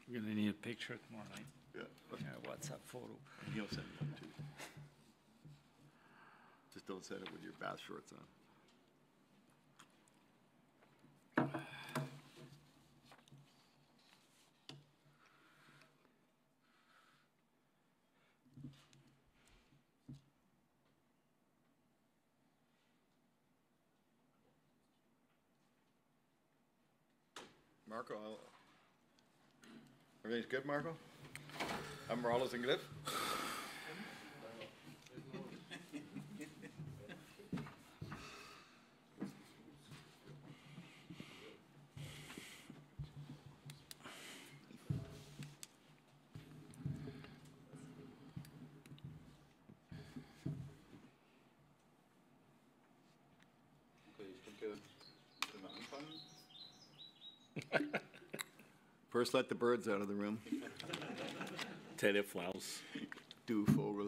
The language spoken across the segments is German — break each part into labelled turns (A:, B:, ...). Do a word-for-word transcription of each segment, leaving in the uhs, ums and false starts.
A: We're gonna need a picture tomorrow night.
B: Yeah.
A: Yeah, WhatsApp photo.
B: And he'll send one too. Just don't send it with your bath shorts on. Marco, I'll, everything's good, Marco? I'm Alles in Griff. Okay, ich denke, können wir anfangen? First, let the birds out of the room.
C: Teleflaus.
B: Du Vogel.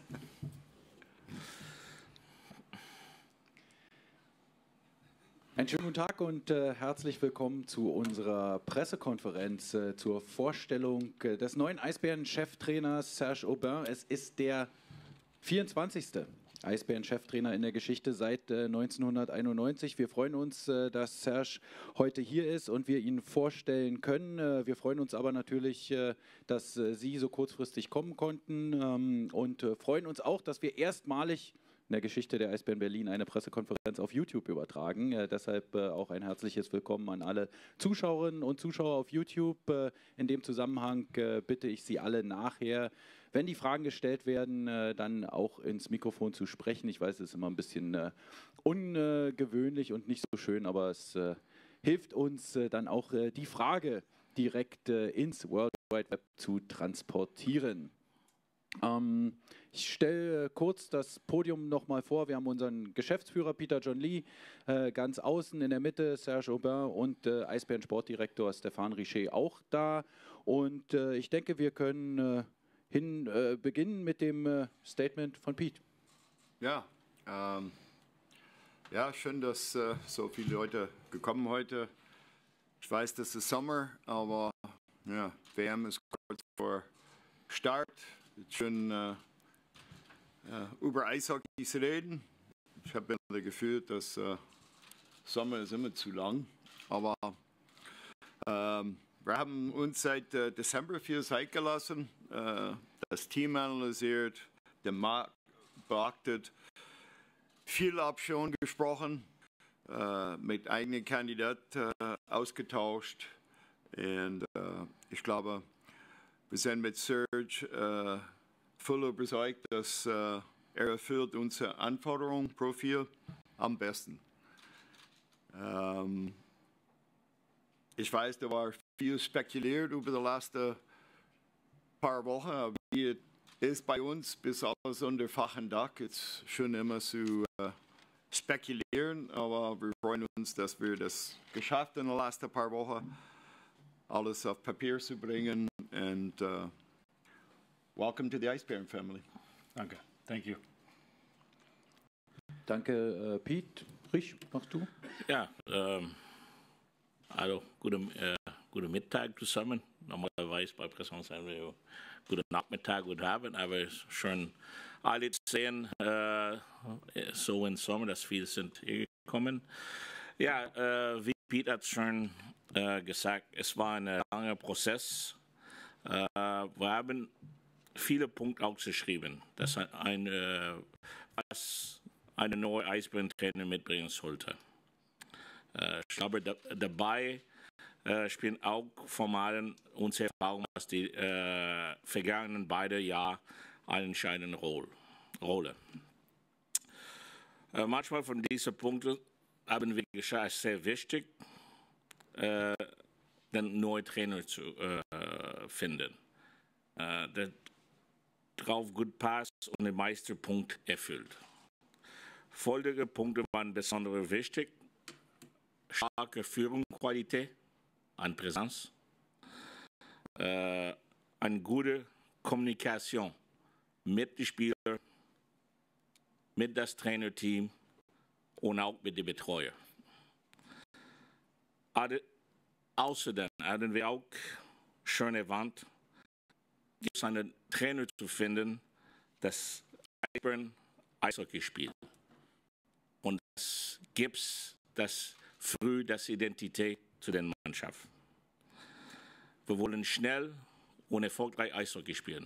D: Einen schönen guten Tag und äh, herzlich willkommen zu unserer Pressekonferenz äh, zur Vorstellung äh, des neuen Eisbären-Cheftrainers Serge Aubin. Es ist der vierundzwanzigste Eisbären-Cheftrainer in der Geschichte seit äh, neunzehnhunderteinundneunzig. Wir freuen uns, äh, dass Serge heute hier ist und wir ihn vorstellen können. Äh, wir freuen uns aber natürlich, äh, dass äh, Sie so kurzfristig kommen konnten ähm, und äh, freuen uns auch, dass wir erstmalig in der Geschichte der Eisbären Berlin eine Pressekonferenz auf YouTube übertragen. Äh, deshalb äh, auch ein herzliches Willkommen an alle Zuschauerinnen und Zuschauer auf YouTube. Äh, in dem Zusammenhang äh, bitte ich Sie alle nachher, wenn die Fragen gestellt werden, äh, dann auch ins Mikrofon zu sprechen. Ich weiß, es ist immer ein bisschen äh, ungewöhnlich und nicht so schön, aber es äh, hilft uns äh, dann auch äh, die Frage direkt äh, ins World Wide Web zu transportieren. Ähm, ich stelle kurz das Podium nochmal vor. Wir haben unseren Geschäftsführer Peter John Lee, äh, ganz außen in der Mitte Serge Aubin und äh, Eisbären-Sportdirektor Stéphane Richer auch da. Und äh, ich denke, wir können äh, hin äh, beginnen mit dem äh, Statement von Pete.
B: Ja, ähm, ja, schön, dass äh, so viele Leute gekommen heute. Ich weiß, das ist Sommer, aber ja, W M ist kurz vor Start. Schön äh, äh, über Eishockey zu reden. Ich habe immer das Gefühl, dass äh, Sommer ist immer zu lang. Aber ähm, wir haben uns seit äh, Dezember viel Zeit gelassen, äh, das Team analysiert, den Markt beachtet, viel Optionen gesprochen, äh, mit eigenen Kandidaten äh, ausgetauscht. Und äh, ich glaube, wir sind mit Serge äh, voll überzeugt, dass äh, er erfüllt unser Anforderungsprofil am besten. Ähm, ich weiß, da war viel spekuliert über die letzten paar Wochen, aber hier ist bei uns bis alles unter Fach und Dach. Es ist schon immer zu äh, spekulieren, aber wir freuen uns, dass wir das geschafft in den letzten paar Wochen, alles auf Papier zu bringen. And uh, welcome to the Eisbären family.
A: Danke. Thank you.
D: Danke, äh, Pete. Rich, machst du?
C: Ja, ähm, also guten, äh, guten Mittag zusammen. Normalerweise bei Präsenz haben wir guten Nachmittag, guten Abend, aber es ist schön, alle zu sehen, äh, so im Sommer, dass viele sind hier gekommen. Ja, äh, wie Pete hat schon äh, gesagt, es war ein langer Prozess. Uh, wir haben viele Punkte aufgeschrieben, dass ein, uh, was eine neue Eisbären-Trainer mitbringen sollte. Uh, ich glaube, da, dabei uh, spielen auch formalen unsere Erfahrungen aus den uh, vergangenen beiden Jahren eine entscheidende Rolle. Uh, manchmal von diesen Punkten haben wir gesagt, es ist sehr wichtig, uh, den neuen Trainer zu äh, finden, äh, der drauf gut passt und den meisten Punkt erfüllt. Folgende Punkte waren besonders wichtig: starke Führungsqualität an Präsenz, äh, eine gute Kommunikation mit den Spielern, mit das Trainerteam und auch mit den Betreuern. Außerdem haben wir auch schöne Wand, gibt einen Trainer zu finden, das Eisbären Eishockey spielt. Und das gibt das früh das Identität zu der Mannschaft. Wir wollen schnell und erfolgreich Eishockey spielen.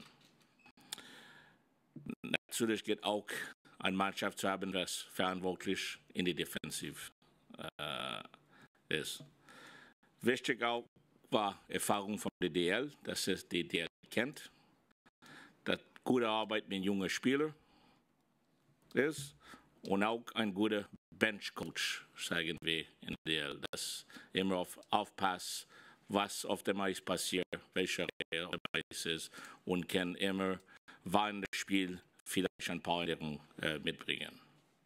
C: Natürlich geht auch eine Mannschaft zu haben, das verantwortlich in die Defensive äh, ist. Wichtig auch war Erfahrung von der D L, dass es die D L kennt, dass gute Arbeit mit jungen Spielern ist und auch ein guter Benchcoach, sagen wir in der D L, dass immer auf aufpasst, was auf dem Eis passiert, welcher Regel auf dem Eis ist und kann immer während des Spiels vielleicht ein paar Änderungen äh, mitbringen.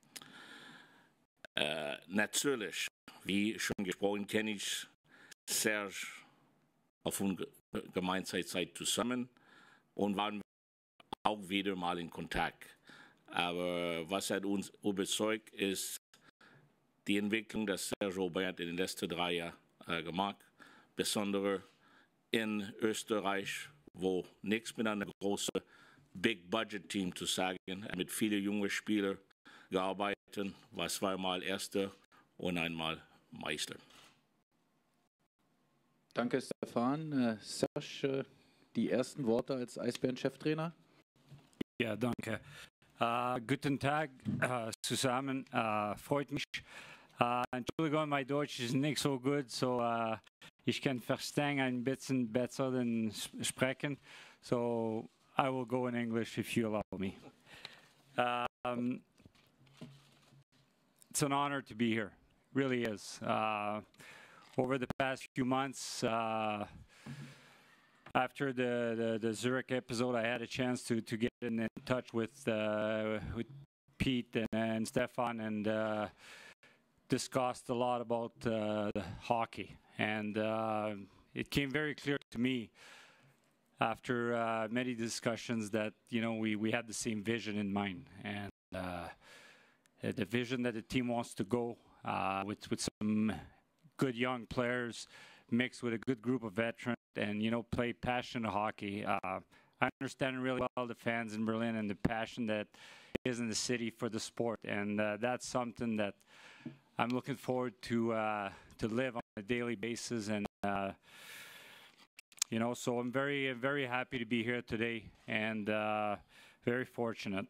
C: Äh, natürlich, wie schon gesprochen, kenne ich Serge auf unserer Gemeinschaftszeit zusammen und waren auch wieder mal in Kontakt. Aber was hat uns überzeugt, ist die Entwicklung, die Serge Aubert in den letzten drei Jahren äh, gemacht hat, besonders in Österreich, wo nichts mit einem großen Big-Budget-Team zu sagen, mit vielen jungen Spielern gearbeitet, war zweimal Erster und einmal Meister.
D: Danke, Stefan. Äh, Serge, äh, die ersten Worte als Eisbären-Cheftrainer?
A: Ja, danke. Uh, guten Tag uh, zusammen. Uh, freut mich. Uh, Entschuldigung, mein Deutsch ist nicht so gut, so uh, ich kann verstehen ein bisschen besser den sprechen. So I will go in English if you allow me. Um, it's an honor to be here. Really is. Uh, over the past few months, uh, after the, the, the Zurich episode, I had a chance to, to get in, in touch with, uh, with Pete and, and Stefan and uh, discussed a lot about uh, hockey. And uh, it came very clear to me after uh, many discussions that, you know, we, we had the same vision in mind. And uh, the vision that the team wants to go uh, with, with some good young players mixed with a good group of veterans and, you know, play passionate hockey. Uh, I understand really well the fans in Berlin and the passion that is in the city for the sport. And uh, that's something that I'm looking forward to uh, to live on a daily basis. And, uh, you know, so I'm very, very happy to be here today and uh, very fortunate.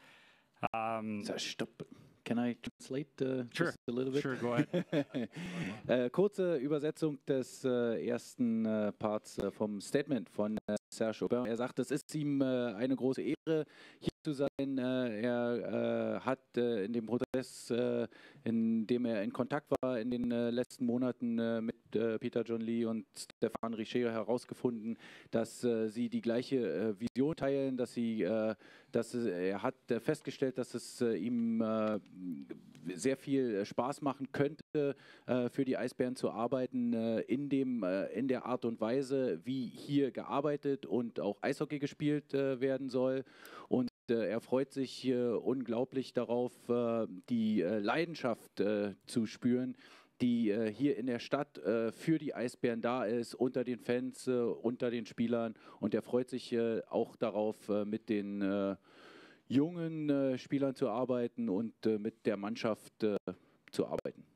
A: Um,
D: So, stop. Can I translate uh,
A: Sure.
D: just a little bit?
A: Sure, go ahead.
D: äh, kurze Übersetzung des äh, ersten äh, Parts äh, vom Statement von äh, Serge Aubert. Er sagt, es ist ihm äh, eine große Ehre, hier zu sein. Äh, er äh, hat äh, in dem Prozess, äh, in dem er in Kontakt war in den äh, letzten Monaten äh, mit äh, Peter John Lee und Stefan Richer herausgefunden, dass äh, sie die gleiche äh, Vision teilen, dass sie, äh, dass es, er hat äh, festgestellt, dass es äh, ihm äh, sehr viel Spaß machen könnte, äh, für die Eisbären zu arbeiten, äh, in, dem, äh, in der Art und Weise, wie hier gearbeitet und auch Eishockey gespielt äh, werden soll. Und äh, er freut sich äh, unglaublich darauf, äh, die äh, Leidenschaft äh, zu spüren, die äh, hier in der Stadt äh, für die Eisbären da ist, unter den Fans, äh, unter den Spielern. Und er freut sich äh, auch darauf, äh, mit den äh, jungen äh, Spielern zu arbeiten und äh, mit der Mannschaft äh, zu arbeiten.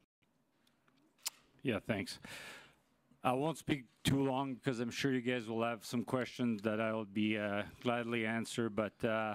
A: Yeah, thanks. I won't speak too long because I'm sure you guys will have some questions that I will be uh, gladly answer. But uh,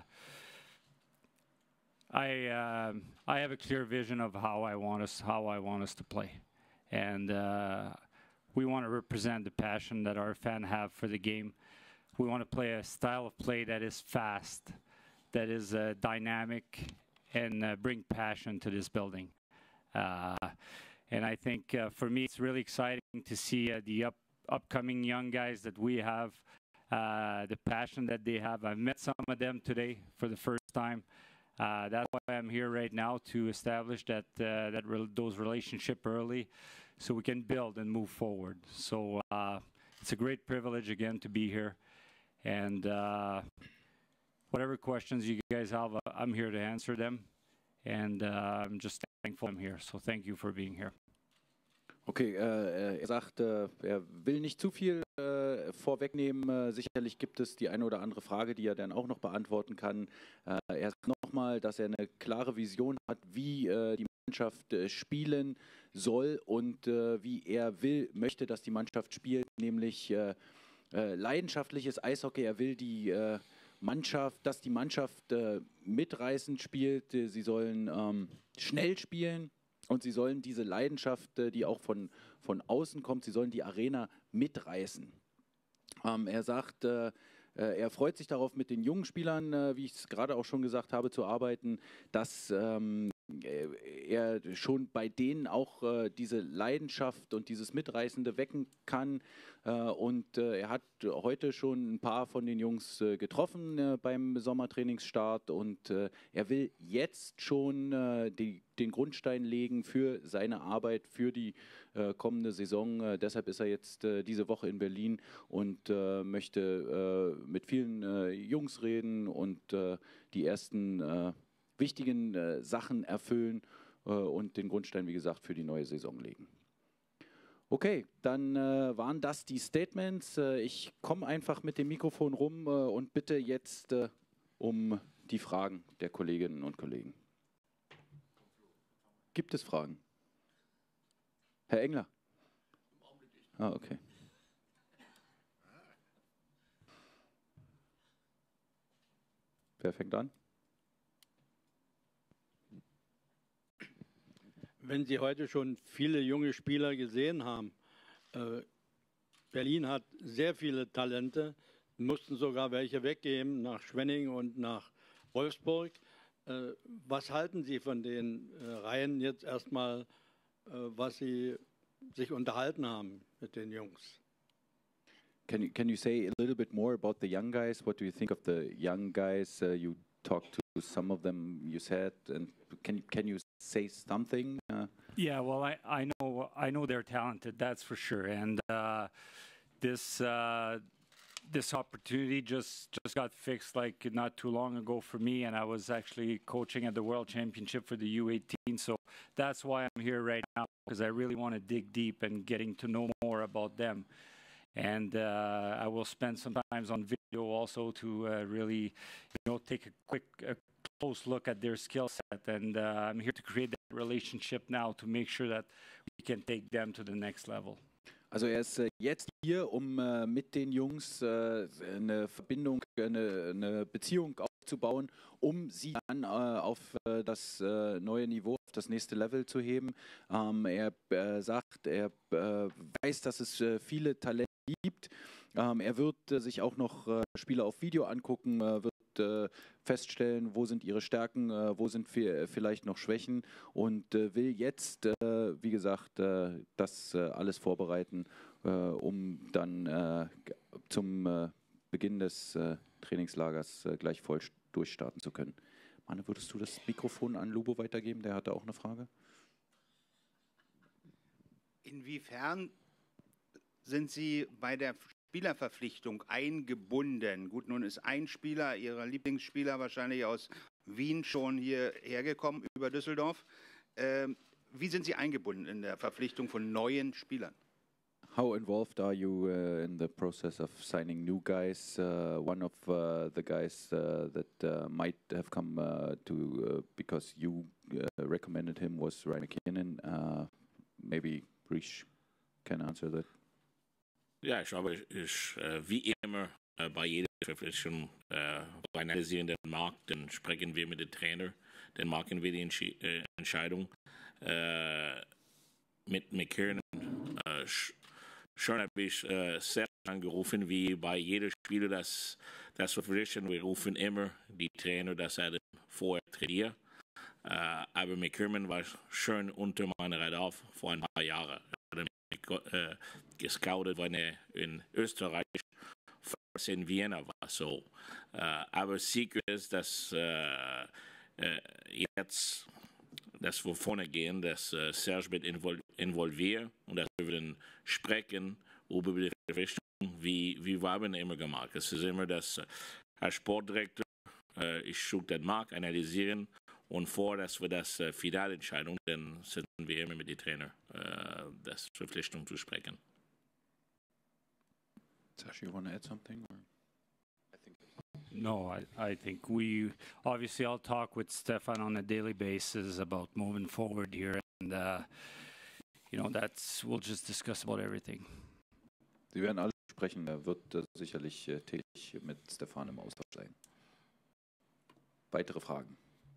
A: I uh, I have a clear vision of how I want us how I want us to play, and uh, we want to represent the passion that our fans have for the game. We want to play a style of play that is fast, that is uh, dynamic, and uh, bring passion to this building. Uh, and I think uh, for me, it's really exciting to see uh, the up, upcoming young guys that we have, uh, the passion that they have. I've met some of them today for the first time. Uh, that's why I'm here right now, to establish that uh, that re those relationships early, so we can build and move forward. So uh, it's a great privilege again to be here, and uh, whatever questions you guys have, uh, I'm here to answer them, and uh, I'm just thankful I'm here. So thank you for being here.
D: Okay, äh, er sagt, äh, er will nicht zu viel äh, vorwegnehmen. Äh, sicherlich gibt es die eine oder andere Frage, die er dann auch noch beantworten kann. Äh, er sagt nochmal, dass er eine klare Vision hat, wie äh, die Mannschaft äh, spielen soll und äh, wie er will, möchte, dass die Mannschaft spielt, nämlich äh, äh, leidenschaftliches Eishockey. Er will die äh, Mannschaft, dass die Mannschaft äh, mitreißend spielt. Sie sollen ähm, schnell spielen. Und sie sollen diese Leidenschaft, die auch von, von außen kommt, sie sollen die Arena mitreißen. Ähm, er sagt, äh, er freut sich darauf, mit den jungen Spielern, äh, wie ich es gerade auch schon gesagt habe, zu arbeiten, dass ähm, er schon bei denen auch äh, diese Leidenschaft und dieses Mitreißende wecken kann. Äh, und äh, er hat heute schon ein paar von den Jungs äh, getroffen äh, beim Sommertrainingsstart und äh, er will jetzt schon äh, die, den Grundstein legen für seine Arbeit für die äh, kommende Saison. Äh, deshalb ist er jetzt äh, diese Woche in Berlin und äh, möchte äh, mit vielen äh, Jungs reden und äh, die ersten äh, wichtigen äh, Sachen erfüllen äh, und den Grundstein, wie gesagt, für die neue Saison legen. Okay, dann äh, waren das die Statements. Äh, ich komme einfach mit dem Mikrofon rum äh, und bitte jetzt äh, um die Fragen der Kolleginnen und Kollegen. Gibt es Fragen? Herr Engler? Ah, okay. Wer fängt an?
E: Wenn Sie heute schon viele junge Spieler gesehen haben, äh, Berlin hat sehr viele Talente, mussten sogar welche weggeben nach Schwenning und nach Wolfsburg. Äh, was halten Sie von den äh, Reihen jetzt erstmal, äh, was Sie sich unterhalten haben mit den Jungs?
D: Can you, can you say a little bit more about the young guys? What do you think of the young guys? Uh, you talked to some of them, you said, and can, can you say something? Uh,
A: Yeah, well, I, I know I know they're talented, that's for sure. And uh, this uh, this opportunity just just got fixed like not too long ago for me, and I was actually coaching at the World Championship for the U eighteen. So that's why I'm here right now, because I really want to dig deep and getting to know more about them. And uh, I will spend some times on video also to uh, really, you know, take a quick, a close look at their skill set. And uh, I'm here to create that relationship now to make sure that we can take them to the next level.
D: Also er ist äh, jetzt hier, um äh, mit den Jungs äh, eine Verbindung, eine, eine Beziehung aufzubauen, um sie dann äh, auf äh, das äh, neue Niveau, auf das nächste Level zu heben. Ähm, er äh, sagt, er äh, weiß, dass es äh, viele Talente gibt. Ähm, er wird äh, sich auch noch äh, Spiele auf Video angucken, äh, wird äh, feststellen, wo sind ihre Stärken, äh, wo sind vielleicht noch Schwächen und äh, will jetzt, äh, wie gesagt, äh, das äh, alles vorbereiten, äh, um dann äh, zum äh, Beginn des äh, Trainingslagers äh, gleich voll durchstarten zu können. Manne, würdest du das Mikrofon an Lubo weitergeben? Der hatte auch eine Frage.
F: Inwiefern sind Sie bei der Spielerverpflichtung eingebunden? Gut, nun ist ein Spieler, Ihrer Lieblingsspieler wahrscheinlich aus Wien schon hierher gekommen, über Düsseldorf. Ähm, wie sind Sie eingebunden in der Verpflichtung von neuen Spielern?
D: How involved are you uh, in the process of signing new guys? Uh, one of uh, the guys uh, that uh, might have come uh, to uh, because you uh, recommended him was Ryan McKinnon. Uh, maybe Rich can answer that.
C: Ja, ich glaube, ich, äh, wie immer äh, bei jeder Verpflichtung äh, analysieren den Markt, dann sprechen wir mit dem Trainer, dann machen wir die Entschi äh, Entscheidung. Äh, mit McKinnon äh, schon habe ich äh, sehr angerufen, wie bei jedem Spieler, das, das verpflichten. Wir rufen immer die Trainer, das er vorher trainiert. Äh, aber McKinnon war schon unter meiner Radar vor ein paar Jahren. Äh, gescoutet, wenn er in Österreich in Vienna war. So. Äh, aber sicher ist, dass äh, äh, jetzt, dass wir vorne gehen, dass äh, Serge mit invol involviert und dass wir dann sprechen über die Verpflichtung, wie, wie wir haben immer gemacht. Es ist immer, dass äh, als Sportdirektor äh, ich schaue den Markt, analysieren und vor, dass wir das äh, Finalentscheidung, dann sitzen wir immer mit den Trainer, äh, das Verpflichtung zu sprechen.
D: Sash, you want to add something? Or?
A: No, I, I think we, obviously I'll talk with Stefan on a daily basis about moving forward here, and uh, you know, that's, we'll just discuss about everything.
D: Sie werden alle sprechen, er wird äh, sicherlich äh, täglich mit Stefan im Austausch sein. Weitere Fragen?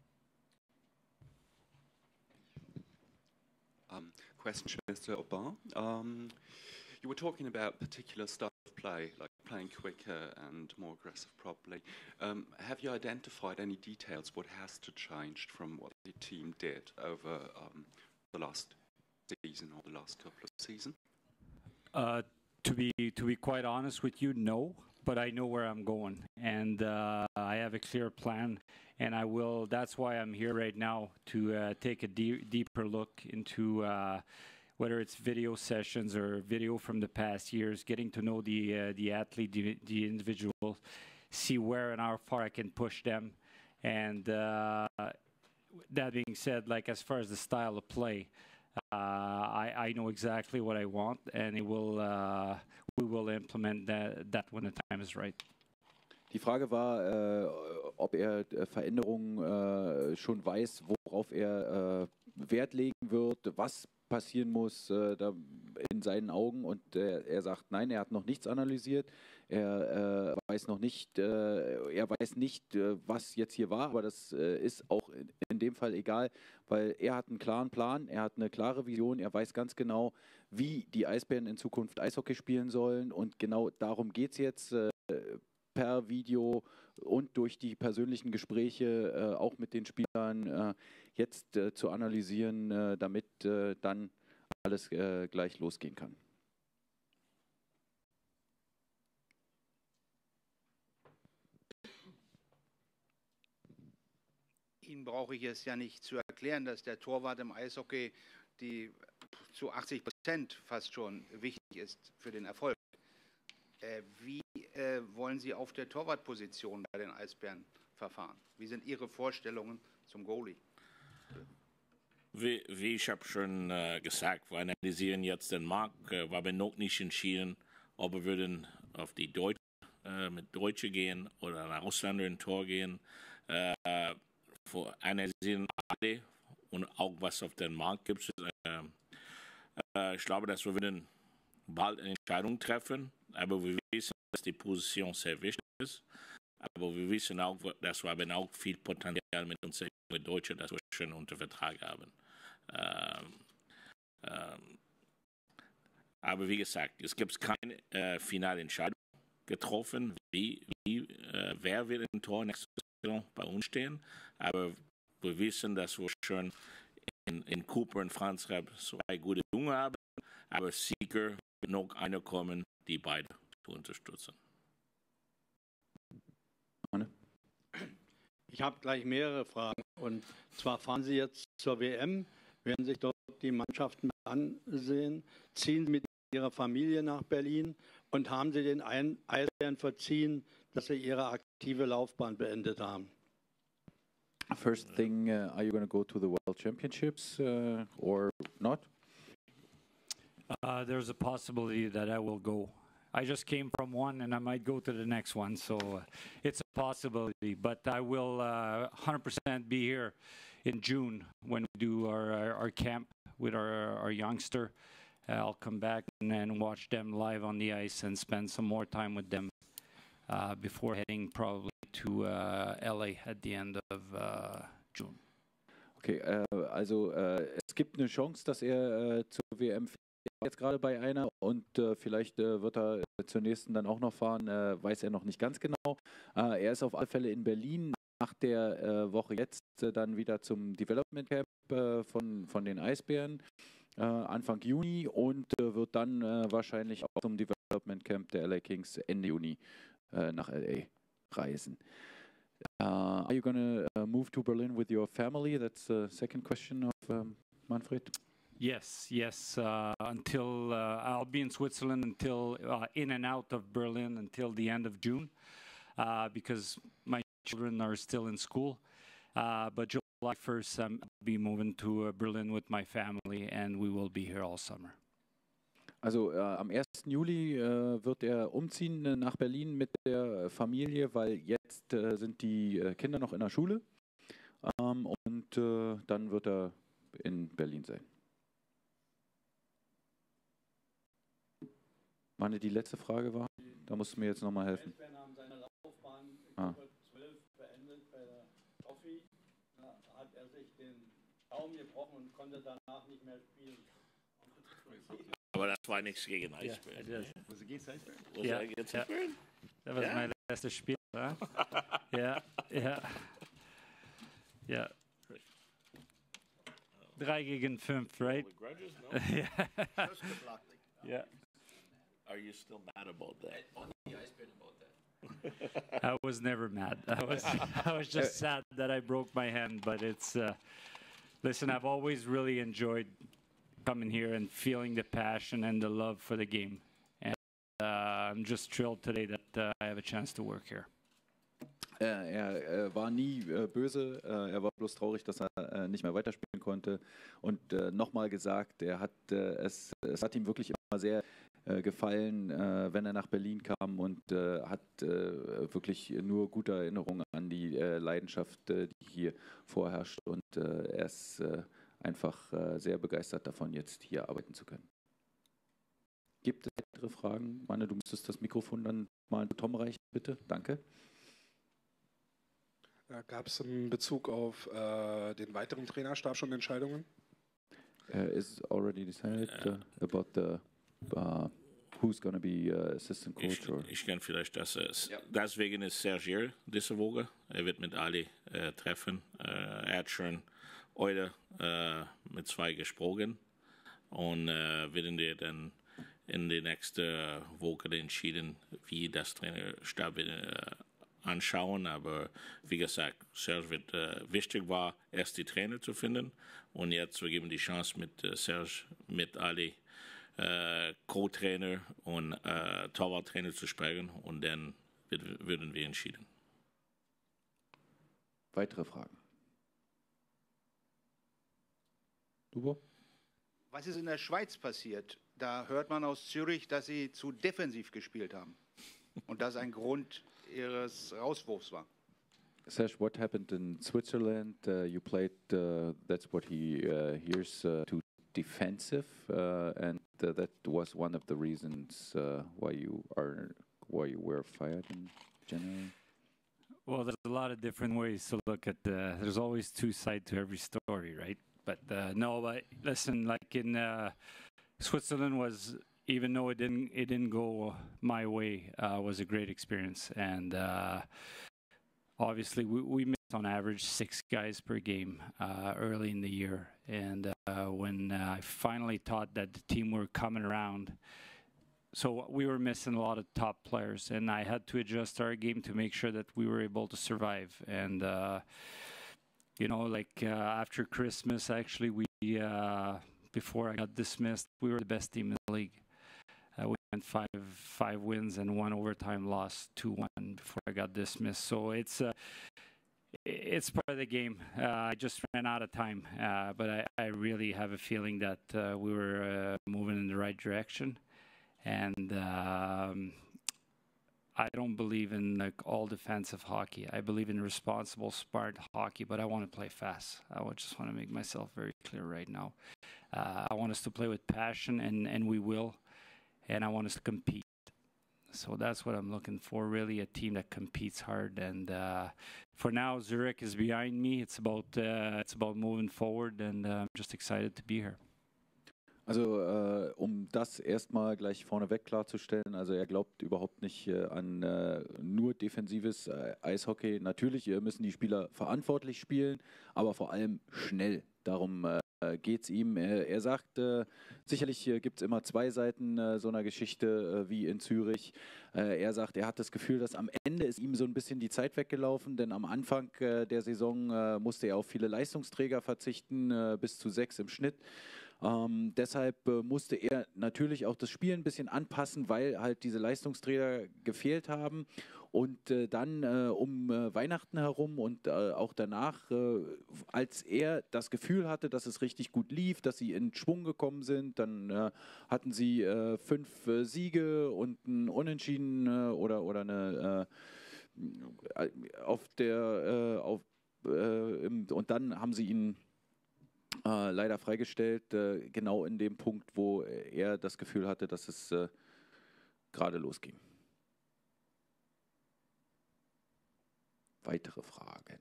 G: Um, question to Mister Aubin. Um, you were talking about particular style of play, like playing quicker and more aggressive probably. Um, have you identified any details what has to change from what the team did over um, the last season or the last couple of seasons?
A: Uh, to be to be quite honest with you, no. But I know where I'm going, and uh, I have a clear plan, and I will. That's why I'm here right now, to uh, take a de deeper look into uh, whether it's video sessions or video from the past years, getting to know the uh, the athlete, the, the individual, see where and how far I can push them, and uh, that being said, like as far as the style of play, uh, I, I know exactly what I want, and it will. Uh, We will implement that, that when the time is right.
D: Die Frage war, äh, ob er äh, Veränderungen äh, schon weiß, worauf er äh, Wert legen wird, was passieren muss äh, da in seinen Augen. Und äh, er sagt, nein, er hat noch nichts analysiert. Er äh, weiß noch nicht, äh, er weiß nicht, äh, was jetzt hier war, aber das äh, ist auch in, in dem Fall egal, weil er hat einen klaren Plan, er hat eine klare Vision, er weiß ganz genau, wie die Eisbären in Zukunft Eishockey spielen sollen, und genau darum geht es jetzt äh, per Video und durch die persönlichen Gespräche äh, auch mit den Spielern äh, jetzt äh, zu analysieren, äh, damit äh, dann alles äh, gleich losgehen kann.
F: Ihnen brauche ich es ja nicht zu erklären, dass der Torwart im Eishockey die zu achtzig Prozent fast schon wichtig ist für den Erfolg. Äh, wie äh, wollen Sie auf der Torwartposition bei den Eisbären verfahren? Wie sind Ihre Vorstellungen zum Goalie?
C: Wie, wie ich habe schon äh, gesagt, wir analysieren jetzt den Markt, äh, wir haben noch nicht entschieden, ob wir würden auf die Deutsche, äh, mit Deutsche gehen oder einen Ausländer in Tor gehen. Äh, wir analysieren alle und auch was auf dem Markt gibt. Äh, äh, ich glaube, dass wir würden bald eine Entscheidung treffen, aber wir wissen, dass die Position sehr wichtig ist. Aber wir wissen auch, dass wir auch viel Potenzial mit unseren Deutschen, dass wir schon unter Vertrag haben. Ähm, ähm, aber wie gesagt, es gibt keine äh, finale Entscheidung getroffen, wie, wie äh, wer wird im Tor nächste Saison bei uns stehen. Aber wir wissen, dass wir schon in, in Cooper und Franz Rapp zwei gute Jungen haben, aber sicher wird noch einer kommen, die beide zu unterstützen.
E: Ich habe gleich mehrere Fragen. Und zwar fahren Sie jetzt zur W M, werden sich dort die Mannschaften ansehen, ziehen Sie mit Ihrer Familie nach Berlin und haben Sie den Eisbären verziehen, dass Sie Ihre aktive Laufbahn beendet haben?
D: First thing, uh, are you going to go to the World Championships uh, or not?
A: Uh, there's a possibility that I will go. I just came from one, and I might go to the next one, so uh, it's a possibility. But I will uh, one hundred percent be here in June when we do our, our, our camp with our, our youngster. Uh, I'll come back and then watch them live on the ice and spend some more time with them uh, before heading probably to uh, L A at the end of uh, June.
D: Okay, äh, also äh, es gibt eine Chance, dass er äh, zur W M fährt, jetzt gerade bei einer, und äh, vielleicht äh, wird er äh, zur nächsten dann auch noch fahren, äh, weiß er noch nicht ganz genau. Äh, er ist auf alle Fälle in Berlin nach der äh, Woche jetzt äh, dann wieder zum Development Camp äh, von, von den Eisbären äh, Anfang Juni, und äh, wird dann äh, wahrscheinlich auch zum Development Camp der L A Kings Ende Juni äh, nach L A reisen. Uh, are you going to uh, move to Berlin with your family? That's the second question of um, Manfred.
A: Yes, yes. Uh, until uh, I'll be in Switzerland until uh, in and out of Berlin until the end of June, uh, because my children are still in school. Uh, but July first, um, I'll be moving to uh, Berlin with my family, and we will be here all summer.
D: Also äh, am ersten Juli äh, wird er umziehen äh, nach Berlin mit der Familie, weil jetzt äh, sind die äh, Kinder noch in der Schule ähm, und äh, dann wird er in Berlin sein. Meine, die letzte Frage war, da musst du mir jetzt nochmal helfen.
E: Eisbären haben seine Laufbahn
D: Ah.
E: zwölf beendet bei der Trophy. Da hat er sich den Daumen gebrochen und konnte danach nicht mehr spielen.
C: Aber das war nichts gegen Eisbären.
A: Yeah,
B: Was against Iceberg?
C: Was
A: Ja,
C: that against
A: ja.
C: Eisbären?
A: That was
C: Yeah.
A: my last Spiel, huh? Ja, ja. Ja. Drei gegen fünf, right?
C: With grudges? No?
A: Yeah. Yeah.
C: Are you still mad about that?
A: I was never mad. I was I was just sad that I broke my hand, but it's uh, listen, I've always really enjoyed coming here and feeling the passion and the love for the game. And uh, I'm just thrilled today that uh, I have a chance to work here.
D: Äh, er äh, war nie äh, böse, äh, er war bloß traurig, dass er äh, nicht mehr weiterspielen konnte. Und äh, nochmal gesagt, er hat, äh, es, es hat ihm wirklich immer sehr äh, gefallen, äh, wenn er nach Berlin kam und äh, hat äh, wirklich nur gute Erinnerungen an die äh, Leidenschaft, äh, die hier vorherrscht. Und äh, er ist äh, einfach äh, sehr begeistert davon, jetzt hier arbeiten zu können. Gibt es weitere Fragen? Manne, du müsstest das Mikrofon dann mal an Tom reichen, bitte. Danke.
H: Gab es in Bezug auf äh, den weiteren Trainerstab schon Entscheidungen?
D: Uh, is already decided uh, about the uh, who's going to be uh, assistant coach?
C: Ich,
D: Or?
C: ich kann vielleicht das. Äh,
B: Ja.
C: Deswegen ist Sergio diese Woche. Er wird mit Ali äh, treffen. Äh, er hat schon heute äh, mit zwei gesprochen. Und äh, werden wir dann in der nächsten Woche entschieden, wie das Trainerstab wird, äh, anschauen. Aber wie gesagt, Serge wird äh, wichtig war, erst die Trainer zu finden. Und jetzt wir geben die Chance mit äh, Serge, mit Ali, äh, Co-Trainer und äh, Torwarttrainer zu sprechen. Und dann wird, würden wir entschieden.
D: Weitere Fragen? Dubo?
F: Was ist in der Schweiz passiert? Da hört man aus Zürich, dass sie zu defensiv gespielt haben. Und das ein Grund ihres Rauswurfs war.
D: Serge, what happened in Switzerland? Uh, you played, uh, that's what he uh, hears, uh, too defensive, uh, and uh, that was one of the reasons uh, why you are, why you were fired in general.
A: Well, there's a lot of different ways to look at the. There's always two sides to every story, right? But uh, no, but listen, like in uh, Switzerland was, even though it didn't, it didn't go my way, uh, was a great experience, and uh, obviously we, we missed on average six guys per game uh, early in the year, and uh, when uh, I finally thought that the team were coming around. So we were missing a lot of top players, and I had to adjust our game to make sure that we were able to survive. And uh, you know, like uh, after Christmas, actually, we uh, before I got dismissed, we were the best team in the league. Uh, we went five five wins and one overtime loss, two one before I got dismissed. So it's uh, it's part of the game. Uh, I just ran out of time, uh, but I, I really have a feeling that uh, we were uh, moving in the right direction. And um, I don't believe in like all defensive hockey. I believe in responsible, smart hockey, but I want to play fast. I would just want to make myself very clear right now. Uh, I want us to play with passion, and, and we will. And I want us to compete. So that's what I'm looking for, really, a team that competes hard. And uh, for now, Zurich is behind me. It's about, uh, it's about moving forward, and uh, I'm just excited to be here.
D: Also äh, um das erstmal gleich vorneweg klarzustellen, also er glaubt überhaupt nicht äh, an äh, nur defensives äh, Eishockey. Natürlich äh, müssen die Spieler verantwortlich spielen, aber vor allem schnell. Darum äh, geht es ihm. Er, er sagt, äh, sicherlich äh, gibt es immer zwei Seiten äh, so einer Geschichte äh, wie in Zürich. Äh, er sagt, er hat das Gefühl, dass am Ende ist ihm so ein bisschen die Zeit weggelaufen, denn am Anfang äh, der Saison äh, musste er auf viele Leistungsträger verzichten, äh, bis zu sechs im Schnitt. Ähm, deshalb äh, musste er natürlich auch das Spiel ein bisschen anpassen, weil halt diese Leistungsträger gefehlt haben. Und äh, dann äh, um äh, Weihnachten herum und äh, auch danach, äh, als er das Gefühl hatte, dass es richtig gut lief, dass sie in Schwung gekommen sind, dann äh, hatten sie äh, fünf äh, Siege und ein Unentschieden äh, oder, oder eine äh, auf der äh, auf, äh, im, und dann haben sie ihn äh, leider freigestellt, äh, genau in dem Punkt, wo er das Gefühl hatte, dass es äh, gerade losging. Weitere Fragen?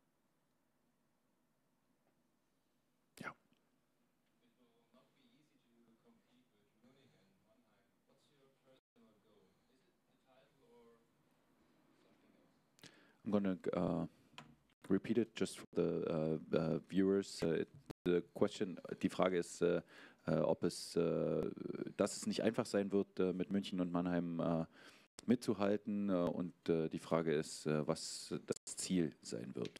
D: Ja. I'm going to uh, repeat it just for the uh, uh, viewers. Uh, it, the question, die Frage ist, uh, uh, ob es, uh, dass es nicht einfach sein wird, uh, mit München und Mannheim uh, mitzuhalten. Uh, und uh, die Frage ist, uh, was das Ziel sein wird.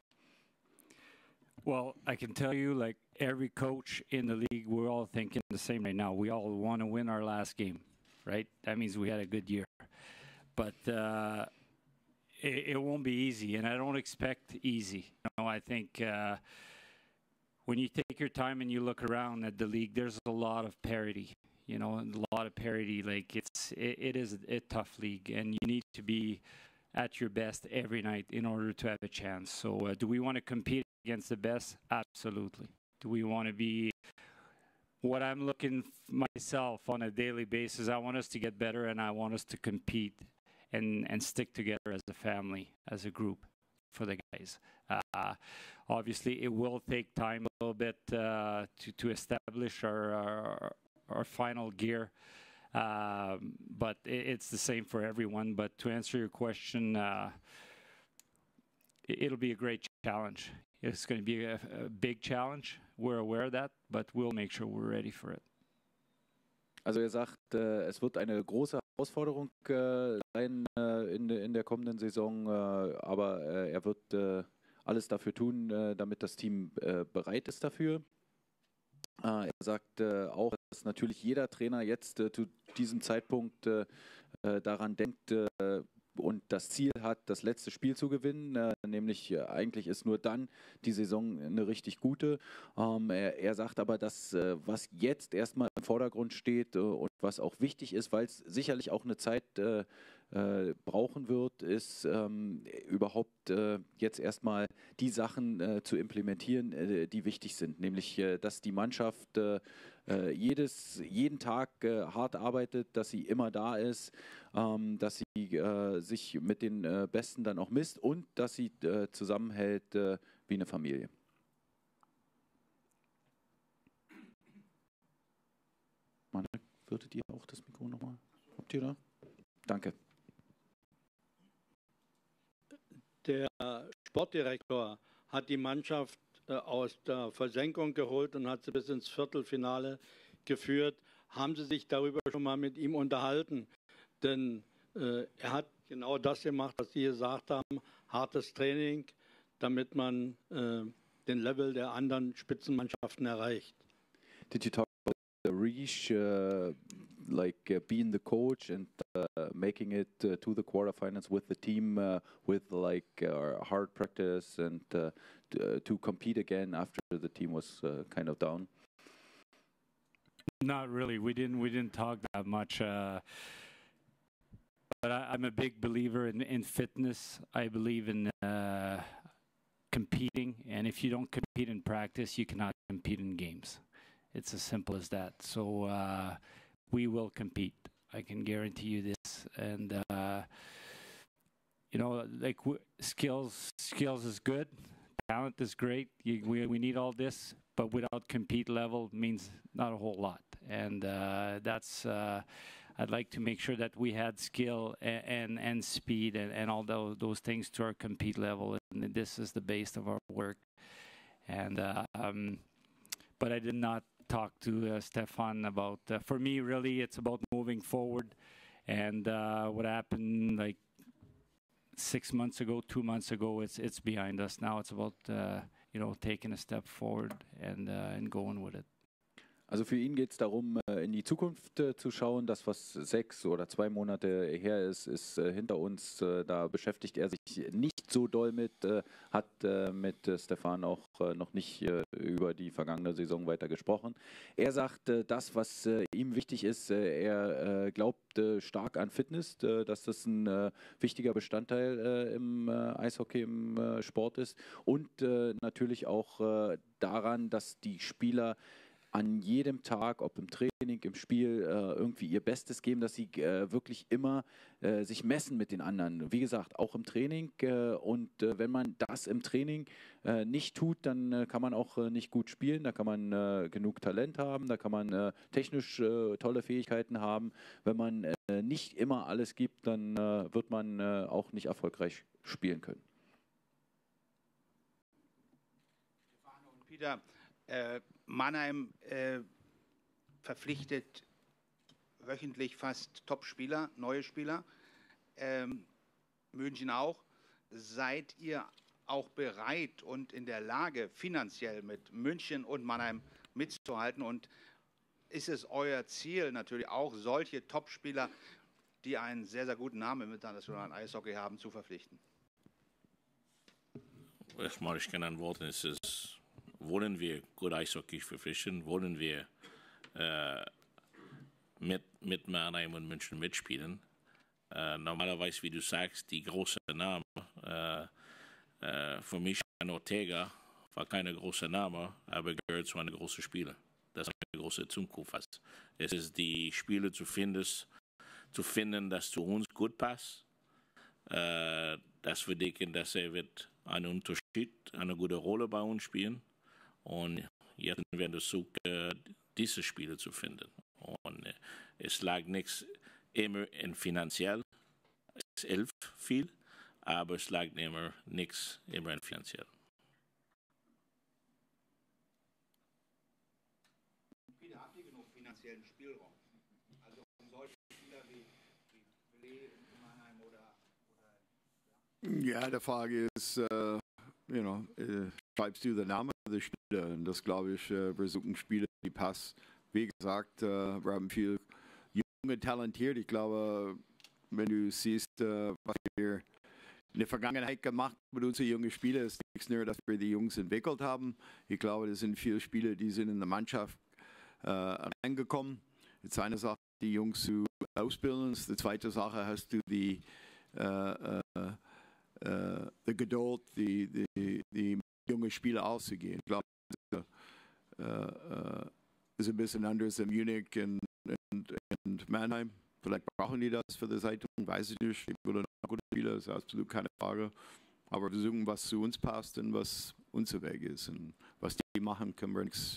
A: Well, I can tell you, like every coach in the league, we're all thinking the same right now. We all want to win our last game, right? That means we had a good year. But uh, it, it won't be easy, and I don't expect easy. You know, I think uh, when you take your time and you look around at the league, there's a lot of parity. You know, a lot of parity. Like it's, it, it is a, a tough league, and you need to be at your best every night in order to have a chance. So, uh, do we want to compete against the best? Absolutely. Do we want to be what I'm looking myself on a daily basis? I want us to get better, and I want us to compete and and stick together as a family, as a group, for the guys. Uh, obviously, it will take time a little bit uh, to to establish our our, our final gear. Um, but it, it's the same for everyone. But to answer your question, uh, it, it'll be a great challenge. It's going to be a, a big challenge. We're aware of that, but we'll make sure we're ready for it.
D: Also er sagt, äh, es wird eine große Herausforderung äh, sein äh, in, de, in der kommenden Saison, äh, aber äh, er wird äh, alles dafür tun, äh, damit das Team äh, bereit ist dafür. Äh, er sagt äh, auch, dass natürlich jeder Trainer jetzt äh, zu diesem Zeitpunkt äh, äh, daran denkt äh, und das Ziel hat, das letzte Spiel zu gewinnen, äh, nämlich äh, eigentlich ist nur dann die Saison eine richtig gute. Ähm, er, er sagt aber, dass äh, was jetzt erstmal im Vordergrund steht äh, und was auch wichtig ist, weil es sicherlich auch eine Zeit äh, äh, brauchen wird, ist ähm, überhaupt äh, jetzt erstmal die Sachen äh, zu implementieren, äh, die wichtig sind, nämlich äh, dass die Mannschaft äh, äh, jedes, jeden Tag äh, hart arbeitet, dass sie immer da ist, ähm, dass sie äh, sich mit den äh, Besten dann auch misst und dass sie äh, zusammenhält äh, wie eine Familie. Mann, würdet ihr auch das Mikro nochmal? Habt ihr da? Danke.
E: Der Sportdirektor hat die Mannschaft äh, aus der Versenkung geholt und hat sie bis ins Viertelfinale geführt. Haben Sie sich darüber schon mal mit ihm unterhalten? Denn äh, er hat genau das gemacht, was Sie gesagt haben, hartes Training, damit man äh, den Level der anderen Spitzenmannschaften erreicht.
D: Did you talk about the Riche, uh, like uh, being the coach and uh, making it uh, to the quarterfinals with the team uh, with like uh, hard practice and uh, to, uh, to compete again after the team was uh, kind of down?
A: Not really. We didn't. We didn't talk that much. Uh, but I, I'm a big believer in, in fitness. I believe in uh, competing, and if you don't compete in practice, you cannot compete in games. It's as simple as that. So uh, we will compete. I can guarantee you this. And uh, you know, like w skills, skills is good. Talent is great. You, we we need all this, but without compete level means not a whole lot. And uh, that's. Uh, I'd like to make sure that we had skill and and, and speed and, and all those those things to our compete level. And this is the base of our work. And uh, um, but I did not talk to uh, Stefan about. Uh, for me, really, it's about moving forward. And uh, what happened like six months ago, two months ago, it's it's behind us now. It's about uh, you know taking a step forward and uh, and going with it.
D: Also für ihn geht es darum, in die Zukunft zu schauen. Das, was sechs oder zwei Monate her ist, ist hinter uns. Da beschäftigt er sich nicht so doll mit, hat mit Stefan auch noch nicht über die vergangene Saison weiter gesprochen. Er sagt, das, was ihm wichtig ist, er glaubt stark an Fitness, dass das ein wichtiger Bestandteil im Eishockey, im Sport ist und natürlich auch daran, dass die Spieler an jedem Tag, ob im Training, im Spiel, äh, irgendwie ihr Bestes geben, dass sie äh, wirklich immer äh, sich messen mit den anderen. Wie gesagt, auch im Training. Äh, und äh, wenn man das im Training äh, nicht tut, dann äh, kann man auch äh, nicht gut spielen. Da kann man äh, genug Talent haben, da kann man äh, technisch äh, tolle Fähigkeiten haben. Wenn man äh, nicht immer alles gibt, dann äh, wird man äh, auch nicht erfolgreich spielen können.
F: Stefano und Peter, äh, Mannheim äh, verpflichtet wöchentlich fast Top-Spieler, neue Spieler. Ähm, München auch. Seid ihr auch bereit und in der Lage, finanziell mit München und Mannheim mitzuhalten? Und ist es euer Ziel, natürlich auch solche Top-Spieler, die einen sehr, sehr guten Namen im internationalen Eishockey haben, zu verpflichten?
C: Erstmal, ich kann antworten, es ist, wollen wir gut Eishockey verpflichten, wollen wir äh, mit, mit Mannheim und München mitspielen. Äh, normalerweise, wie du sagst, die großen Namen, äh, äh, für mich Ortega war keine große Name, aber gehört zu einem großen Spieler. Das ist eine große Zukunft. Es ist die Spiele zu finden, zu finden, dass zu uns gut passt, äh, dass wir denken, dass er wird einen Unterschied, eine gute Rolle bei uns spielen. Und jetzt werden wir versuchen, diese Spiele zu finden. Und äh, es lag nichts immer in finanziell, es hilft viel, aber es lag immer nichts immer in finanziell.
F: Peter, habt ihr genug finanziellen Spielraum? Also um solche Spieler wie, wie Pelé in Mannheim oder, oder
B: ja. ja, die Frage ist, uh, you know, uh, schreibst du den Namen der Spieler? Und das glaube ich, uh, wir suchen Spieler, die passen. Wie gesagt, uh, wir haben viel junge talentiert. Ich glaube, wenn du siehst, uh, was wir in der Vergangenheit gemacht mit unseren jungen Spielern, ist nichts nur, dass wir die Jungs entwickelt haben. Ich glaube, das sind viele Spieler, die sind in der Mannschaft uh, reingekommen. Jetzt eine Sache, die Jungs zu ausbilden. Die zweite Sache hast du die uh, uh, Uh, die Geduld, die, die, die junge Spieler auszugehen. Ich glaube, das uh, uh, ist ein bisschen anders in Munich und, und, und Mannheim. Vielleicht brauchen die das für die Zeitung, weiß ich nicht. Ich würde noch gute Spieler, das ist absolut keine Frage. Aber wir suchen, was zu uns passt und was unser Weg ist. Und was die machen, können wir nichts.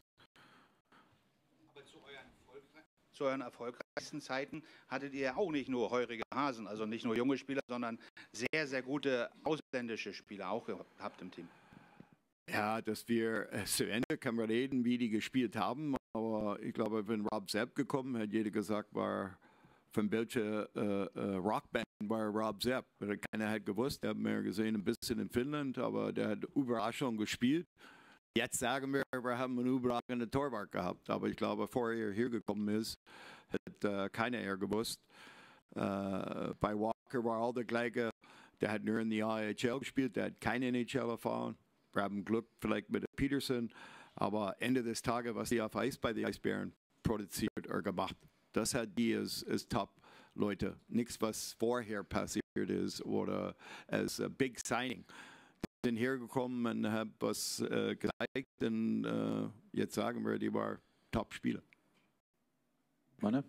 F: Aber zu euren, zu euren erfolgreichsten Zeiten hattet ihr auch nicht nur heurige Hasen, also nicht nur junge Spieler, sondern sehr, sehr gute ausländische Spieler auch gehabt im Team.
B: Ja, dass wir äh, zu Ende können wir reden, wie die gespielt haben. Aber ich glaube, wenn Rob Zepp gekommen hat, jeder gesagt, war von welcher äh, äh, Rockband war Rob Zepp. Keiner hat gewusst, der hat mehr gesehen, ein bisschen in Finnland, aber der hat Überraschung gespielt. Jetzt sagen wir, wir haben einen überragenden Torwart gehabt. Aber ich glaube, bevor er hier gekommen ist, hat äh, keiner eher gewusst. Äh, bei Walker war all der gleiche. Der hat nur in die A H L gespielt, der hat keine N H L erfahren. Wir haben Glück vielleicht mit Peterson, aber Ende des Tages, was die auf Eis bei den Eisbären produziert oder gemacht, das hat die als, als Top-Leute. Nichts, was vorher passiert ist oder als uh, Big Signing. Die sind hergekommen und haben was uh, gezeigt und uh, jetzt sagen wir, die war Top-Spieler.
D: Manne?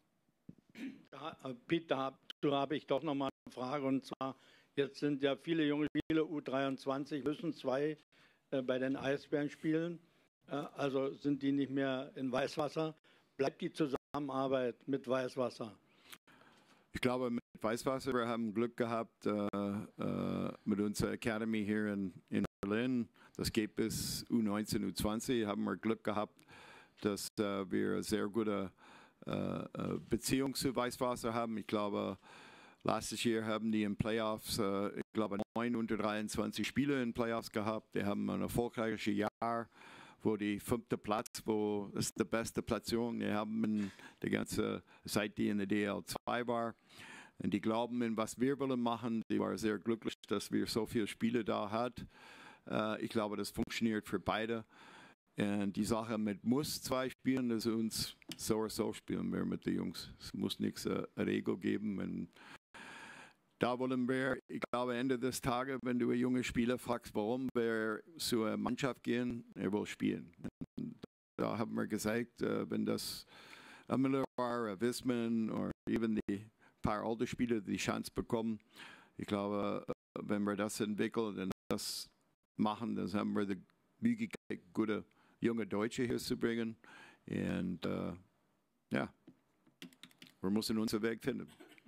E: Peter, dazu habe ich doch noch mal eine Frage, und zwar, jetzt sind ja viele junge Spieler, U dreiundzwanzig, müssen zwei äh, bei den Eisbären spielen, äh, also sind die nicht mehr in Weißwasser. Bleibt die Zusammenarbeit mit Weißwasser?
B: Ich glaube, mit Weißwasser, wir haben Glück gehabt äh, äh, mit unserer Academy hier in, in Berlin. Das geht bis U neunzehn, U zwanzig, haben wir Glück gehabt, dass äh, wir sehr gute äh, Beziehung zu Weißwasser haben. Ich glaube, letztes Jahr haben die in Playoffs, äh, ich glaube, neun unter dreiundzwanzig Spiele in Playoffs gehabt. Die haben ein erfolgreiches Jahr, wo die fünfte Platz, wo ist die beste Platzierung. Die haben die ganze Zeit, die in der D L zwei war. Und die glauben in was wir wollen machen. Die waren sehr glücklich, dass wir so viele Spiele da hatten. Uh, ich glaube, das funktioniert für beide. Und die Sache mit muss zwei spielen, dass uns so oder so spielen wir mit den Jungs. Es muss nichts uh, eine Regel geben. Und da wollen wir, ich glaube, Ende des Tages, wenn du einen jungen Spieler fragst, warum wir zu einer Mannschaft gehen, er will spielen. Und da haben wir gesagt, uh, wenn das ein Miller war, ein Wisman oder eben die paar alte Spieler die Chance bekommen, ich glaube, wenn wir das entwickeln und das machen, dann haben wir die Möglichkeit, gute junge Deutsche hier zu bringen. Und uh, ja, wir müssen unseren Weg finden.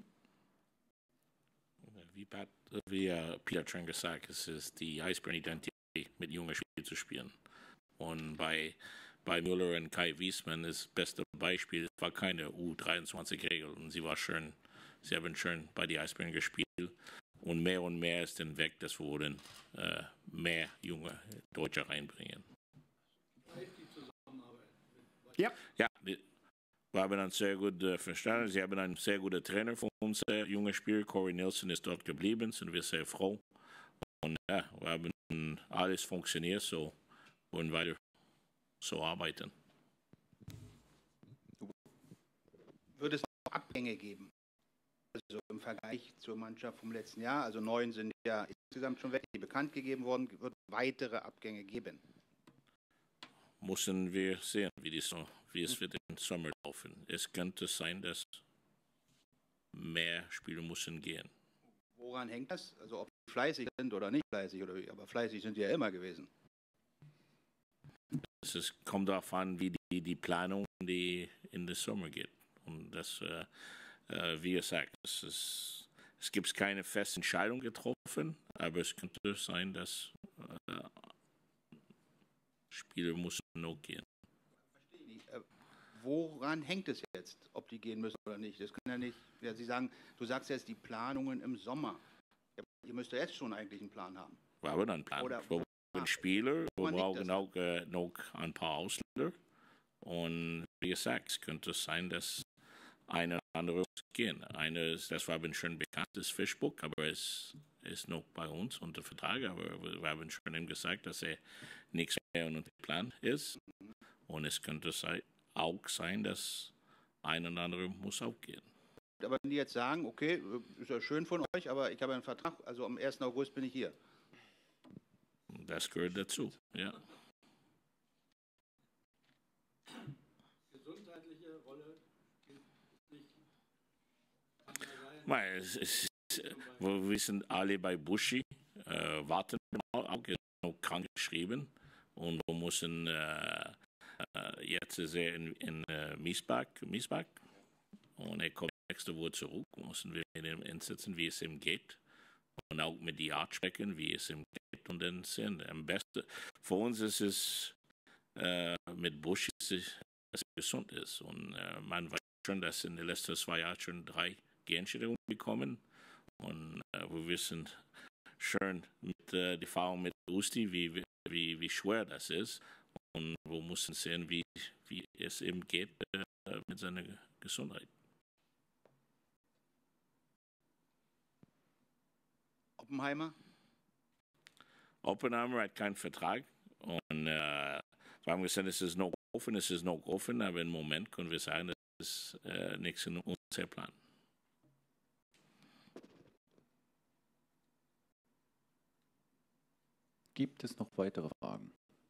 C: Wie, Pat, wie uh, Peter schon gesagt, es ist die Eisbären-Identität, mit jungen Spielern zu spielen. Und bei, bei Müller und Kai Wiesmann ist das beste Beispiel, es war keine U dreiundzwanzig-Regel und sie war schön, sie haben schön bei den Eisbären gespielt. Und mehr und mehr ist dann weg, dass wir wollen, äh, mehr junge Deutsche reinbringen.
B: Ja.
C: Ja, die, wir haben uns sehr gut äh, verstanden. Sie haben einen sehr guten Trainer für uns, äh, junge Spieler. Corey Nielsen ist dort geblieben, sind wir sehr froh. Und ja, wir haben alles funktioniert, so wollen weiter so arbeiten.
F: Wird es auch Abgänge geben? Also im Vergleich zur Mannschaft vom letzten Jahr, also neun sind ja insgesamt schon weg, die bekannt gegeben worden, wird weitere Abgänge geben.
C: Müssen wir sehen, wie, die so, wie es wird im Sommer laufen. Es könnte sein, dass mehr Spieler müssen gehen.
F: Woran hängt das? Also ob sie fleißig sind oder nicht fleißig, oder wie? Aber fleißig sind die ja immer gewesen.
C: Es ist, kommt darauf an, wie die, die Planung die in den Sommer geht. Und das äh, Uh, wie gesagt, es, ist, es gibt keine feste Entscheidung getroffen, aber es könnte sein, dass uh, Spieler müssen noch gehen.
F: Verstehe nicht. Äh, woran hängt es jetzt, ob die gehen müssen oder nicht? Das können ja nicht. Ja, Sie sagen, du sagst jetzt die Planungen im Sommer. Ja, ihr müsst ja jetzt schon eigentlich einen Plan haben.
C: Wir haben einen Plan.
F: Oder,
C: wir brauchen Spieler, wir brauchen auch uh, noch ein paar Ausländer. Und wie gesagt, es könnte sein, dass eine oder andere gehen. Eine ist, das war schon bekannt, das Fischbuck, aber es ist noch bei uns unter Vertrag, aber wir haben schon ihm gesagt, dass er nichts mehr unter Plan ist. Und es könnte sei, auch sein, dass ein oder andere muss auch gehen.
F: Aber wenn die jetzt sagen, okay, ist ja schön von euch, aber ich habe einen Vertrag, also am ersten August bin ich hier.
C: Das gehört dazu, ja.
E: Gesundheitliche Rolle.
C: Nein, es ist, wir sind alle bei Buschi, äh, warten auch, ist noch krank geschrieben und wir müssen äh, äh, jetzt sehr in, in äh, Miesbach, Miesbach und er kommt nächste Woche zurück, müssen wir mit ihm einsetzen, wie es ihm geht und auch mit die Art sprechen, wie es ihm geht und dann sehen. Am besten für uns ist es äh, mit Buschi, dass er gesund ist und äh, man weiß schon, dass in den letzten zwei Jahren schon drei Gehentscheidungen bekommen und äh, wir wissen schon mit äh, der Erfahrung mit Usti, wie, wie, wie schwer das ist und wir müssen sehen, wie, wie es ihm geht äh, mit seiner Gesundheit.
F: Oppenheimer?
C: Oppenheimer hat keinen Vertrag und äh, wir haben gesagt, es ist noch offen, es ist noch offen, aber im Moment können wir sagen, das ist äh, nichts in unserem Plan.
D: Gibt es noch weitere Fragen?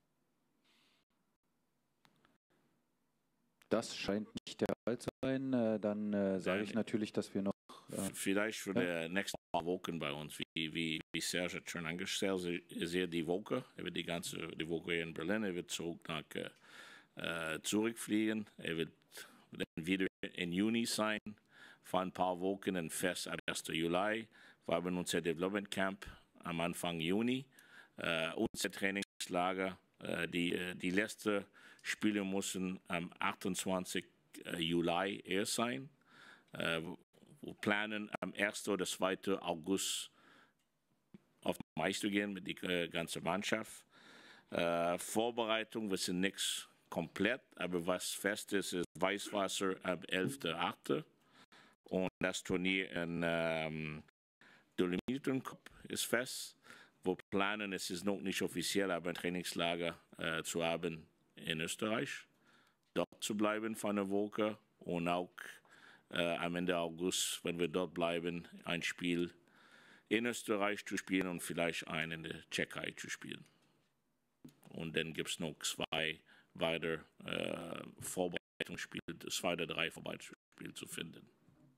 D: Das scheint nicht der Fall zu sein. Äh, dann äh, sage ich natürlich, dass wir noch... Äh,
C: Vielleicht für ja? die nächsten paar Wochen bei uns, wie, wie, wie Serge hat schon angestellt, ist er die Woche, er wird die ganze die Woche hier in Berlin, er wird zurück nach äh, zurückfliegen, er wird dann wieder in Juni sein, für ein paar Wochen ein Fest ab ersten Juli. Wir haben unser Development Camp am Anfang Juni. Uh, unser Trainingslager, uh, die, uh, die letzten Spiele müssen am achtundzwanzigsten Juli erst sein. Uh, wir planen am ersten oder zweiten August auf Mais zu gehen mit der uh, ganzen Mannschaft. Äh, Vorbereitung, wir sind nichts komplett, aber was fest ist, ist Weißwasser ab elften achten Und das Turnier in ähm, Dolomitencup ist fest. Wir planen, es ist noch nicht offiziell, aber ein Trainingslager äh, zu haben in Österreich. Dort zu bleiben für eine Woche und auch äh, am Ende August, wenn wir dort bleiben, ein Spiel in Österreich zu spielen und vielleicht einen in der Tschechei zu spielen. Und dann gibt es noch zwei weitere äh, Vorbereitungsspiele, zwei oder drei Vorbereitungsspiele zu finden.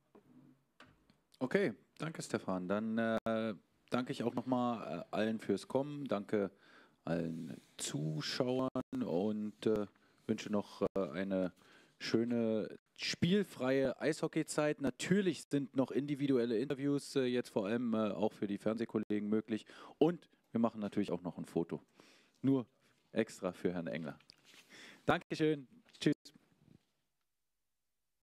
D: Okay, danke Stefan. Dann äh, danke ich auch nochmal äh, allen fürs Kommen. Danke allen Zuschauern und äh, wünsche noch äh, eine schöne spielfreie Eishockeyzeit. Natürlich sind noch individuelle Interviews äh, jetzt vor allem äh, auch für die Fernsehkollegen möglich. Und wir machen natürlich auch noch ein Foto. Nur extra für Herrn Engler. Dankeschön.